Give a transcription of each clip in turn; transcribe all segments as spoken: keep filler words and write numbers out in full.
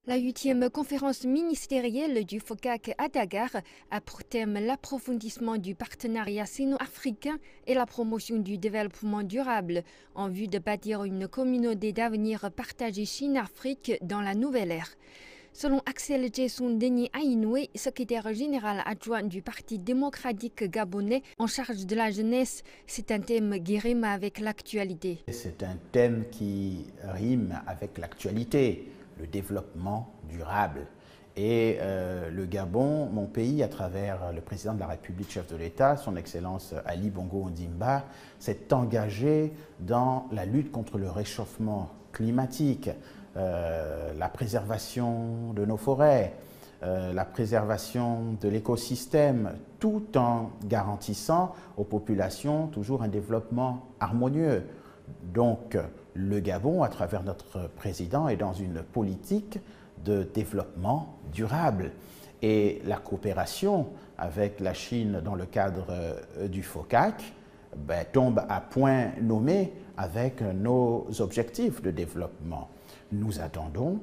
La huitième conférence ministérielle du FOCAC à Dakar a pour thème l'approfondissement du partenariat sino-africain et la promotion du développement durable en vue de bâtir une communauté d'avenir partagée Chine-Afrique dans la nouvelle ère. Selon Axel Jesson Denis Ainoué, secrétaire général adjoint du Parti démocratique gabonais en charge de la jeunesse, c'est un thème qui rime avec l'actualité. C'est un thème qui rime avec l'actualité, le développement durable. Et euh, le Gabon, mon pays, à travers le président de la République, chef de l'État, son Excellence Ali Bongo Ondimba, s'est engagé dans la lutte contre le réchauffement climatique, euh, la préservation de nos forêts, euh, la préservation de l'écosystème, tout en garantissant aux populations toujours un développement harmonieux. Donc, le Gabon, à travers notre président, est dans une politique de développement durable. Et la coopération avec la Chine dans le cadre euh, du FOCAC ben, tombe à point nommé avec nos objectifs de développement. Nous attendons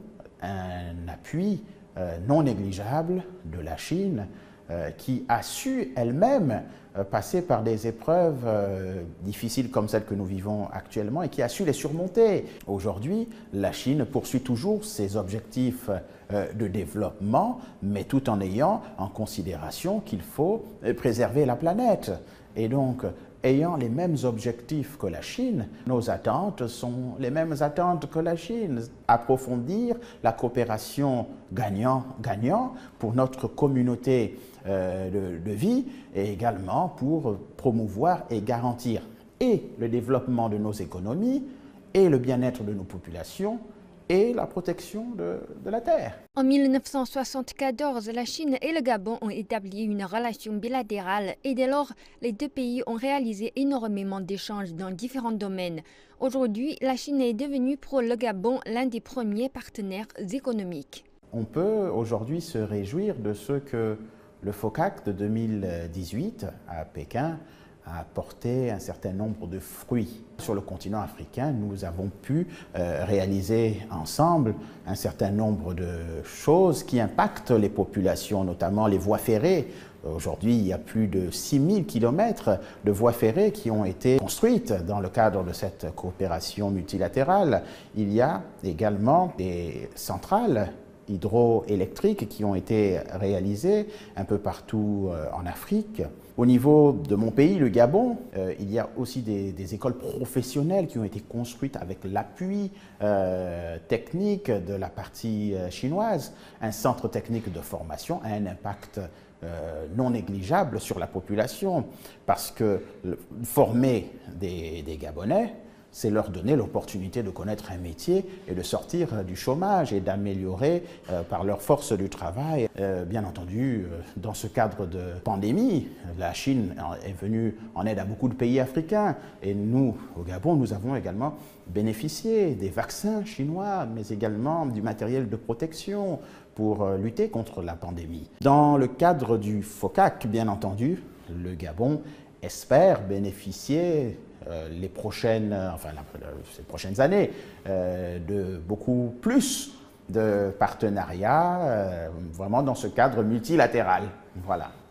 un appui euh, non négligeable de la Chine euh, qui a su elle-même euh, passer par des épreuves euh, difficiles comme celles que nous vivons actuellement et qui a su les surmonter. Aujourd'hui, la Chine poursuit toujours ses objectifs euh, de développement, mais tout en ayant en considération qu'il faut préserver la planète. Et donc, ayant les mêmes objectifs que la Chine, nos attentes sont les mêmes attentes que la Chine. Approfondir la coopération gagnant-gagnant pour notre communauté euh, de, de vie et également pour promouvoir et garantir et le développement de nos économies et le bien-être de nos populations et la protection de, de la terre. En mille neuf cent soixante-quatorze, la Chine et le Gabon ont établi une relation bilatérale et dès lors, les deux pays ont réalisé énormément d'échanges dans différents domaines. Aujourd'hui, la Chine est devenue pour le Gabon l'un des premiers partenaires économiques. On peut aujourd'hui se réjouir de ce que le FOCAC de deux mille dix-huit à Pékin a apporté un certain nombre de fruits. Sur le continent africain, nous avons pu euh, réaliser ensemble un certain nombre de choses qui impactent les populations, notamment les voies ferrées. Aujourd'hui, il y a plus de six mille kilomètres de voies ferrées qui ont été construites dans le cadre de cette coopération multilatérale. Il y a également des centrales hydroélectriques qui ont été réalisées un peu partout euh, en Afrique. Au niveau de mon pays, le Gabon, euh, il y a aussi des, des écoles professionnelles qui ont été construites avec l'appui euh, technique de la partie euh, chinoise. Un centre technique de formation a un impact euh, non négligeable sur la population parce que le, former des, des Gabonais, c'est leur donner l'opportunité de connaître un métier et de sortir du chômage et d'améliorer euh, par leur force du travail. Euh, bien entendu, euh, dans ce cadre de pandémie, la Chine est venue en aide à beaucoup de pays africains et nous, au Gabon, nous avons également bénéficié des vaccins chinois, mais également du matériel de protection pour euh, lutter contre la pandémie. Dans le cadre du FOCAC, bien entendu, le Gabon espère bénéficier Euh, les prochaines, enfin, la, ces prochaines années, euh, de beaucoup plus de partenariats, euh, vraiment dans ce cadre multilatéral. Voilà.